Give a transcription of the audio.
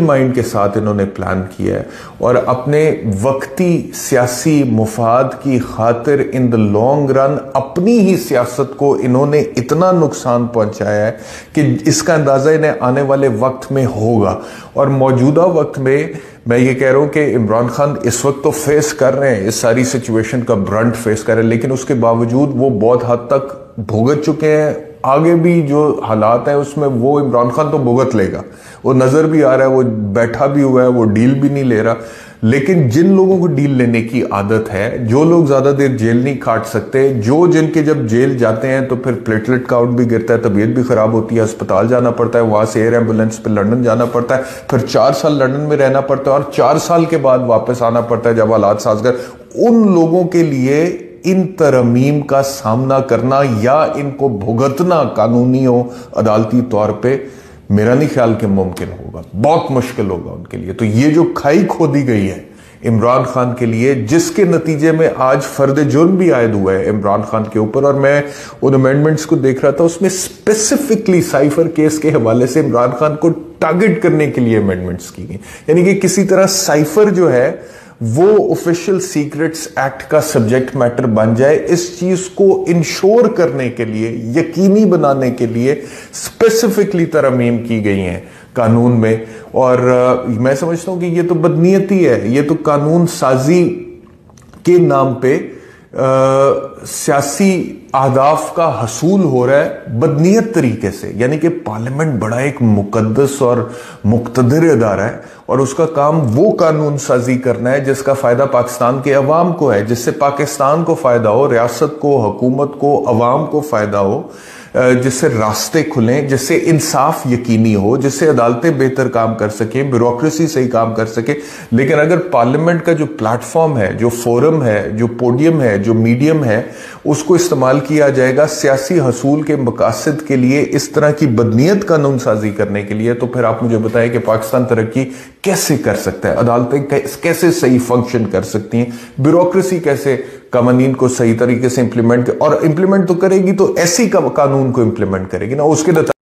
Mind के साथ इन्होंने प्लान किया है और अपने वक्ती सियासी मुफाद की खातिर इन द लॉन्ग रन अपनी ही सियासत को इन्होंने इतना नुकसान पहुंचाया है कि इसका अंदाजा इन्हें आने वाले वक्त में होगा। और मौजूदा वक्त में मैं ये कह रहा हूं कि इमरान खान इस वक्त तो फेस कर रहे हैं, इस सारी सिचुएशन का ब्रंट फेस कर रहे हैं, लेकिन उसके बावजूद वो बहुत हद तक भुगत चुके हैं। आगे भी जो हालात है उसमें वो इमरान खान तो भुगत लेगा, वो नजर भी आ रहा है, वो बैठा भी हुआ है, वो डील भी नहीं ले रहा। लेकिन जिन लोगों को डील लेने की आदत है, जो लोग ज्यादा देर जेल नहीं काट सकते, जिनके जब जेल जाते हैं तो फिर प्लेटलेट काउंट भी गिरता है, तबीयत भी खराब होती है, अस्पताल जाना पड़ता है, वहां से एयर एम्बुलेंस पे लंदन जाना पड़ता है, फिर 4 साल लंदन में रहना पड़ता है और 4 साल के बाद वापस आना पड़ता है जब हालात साजगार। उन लोगों के लिए इन तरमीम का सामना करना या इनको भुगतना कानूनी और अदालती तौर पे मेरा नहीं ख्याल कि मुमकिन होगा, बहुत मुश्किल होगा उनके लिए। तो ये जो खाई खोदी गई है इमरान खान के लिए, जिसके नतीजे में आज फर्द जुर्म भी आयद हुआ है इमरान खान के ऊपर, और मैं उन अमेंडमेंट्स को देख रहा था, उसमें स्पेसिफिकली साइफर केस के हवाले से इमरान खान को टारगेट करने के लिए अमेंडमेंट्स की गई। यानी कि किसी तरह साइफर जो है वो ऑफिशियल सीक्रेट्स एक्ट का सब्जेक्ट मैटर बन जाए। इस चीज को इंश्योर करने के लिए, यकीनी बनाने के लिए स्पेसिफिकली तरमीम की गई हैं कानून में। और मैं समझता हूं कि ये तो बदनीयती है, ये तो कानून साजी के नाम पे सियासी अहदाफ का हसूल हो रहा है बदनीयत तरीके से। यानी कि पार्लियामेंट बड़ा एक मुकद्दस और मुक्तदर अदारा है और उसका काम वो कानून साजी करना है जिसका फायदा पाकिस्तान के अवाम को है, जिससे पाकिस्तान को फायदा हो, रियासत को, हुकूमत को, अवाम को फायदा हो, जिससे रास्ते खुलें, जिससे इंसाफ यकीनी हो, जिससे अदालतें बेहतर काम कर सकें, ब्यूरोक्रेसी सही काम कर सके। लेकिन अगर पार्लियामेंट का जो प्लेटफॉर्म है, जो फोरम है, जो पोडियम है, जो मीडियम है, उसको इस्तेमाल किया जाएगा सियासी हसूल के मकासद के लिए, इस तरह की बदनीयत कानून साजी करने के लिए, तो फिर आप मुझे बताएं कि पाकिस्तान तरक्की कैसे कर सकता है, अदालतें कैसे सही फंक्शन कर सकती हैं, ब्यूरोक्रेसी कैसे कानून को सही तरीके से इंप्लीमेंट तो करेगी, तो ऐसी कानून को इंप्लीमेंट करेगी ना, उसके